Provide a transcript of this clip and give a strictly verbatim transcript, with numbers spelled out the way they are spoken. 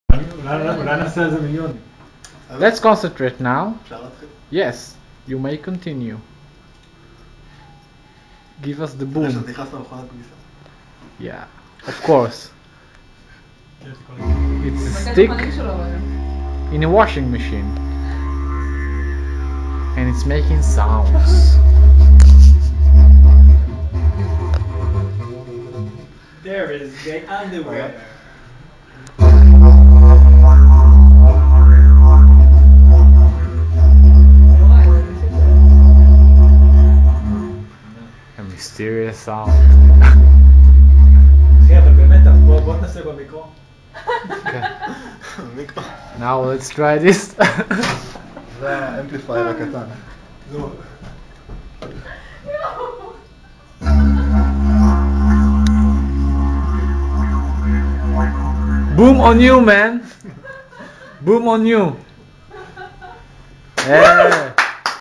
Let's concentrate now. Yes, you may continue. Give us the boom. Yeah, of course. It's a stick in a washing machine. And it's making sounds. There is the underwear. A mysterious sound. Now let's try this. זה האמפליפייר הקטן. Boom on you, man. Boom on you. Yeah.